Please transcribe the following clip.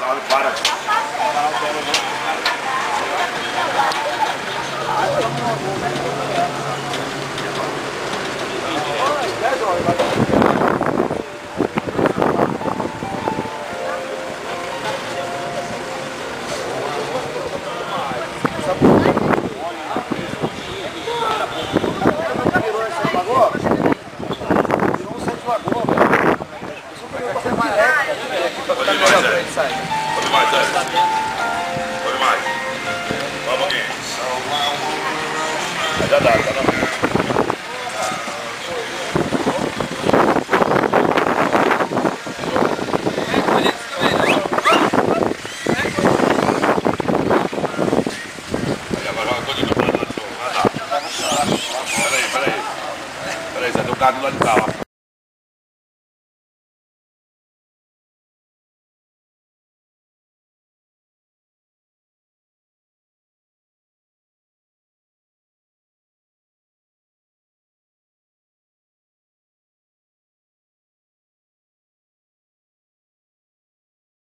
Para. Pode mais, pode mais. Vamos aqui. Já dá, tá não? Peraí, você tem um cara do lado de cá, ó.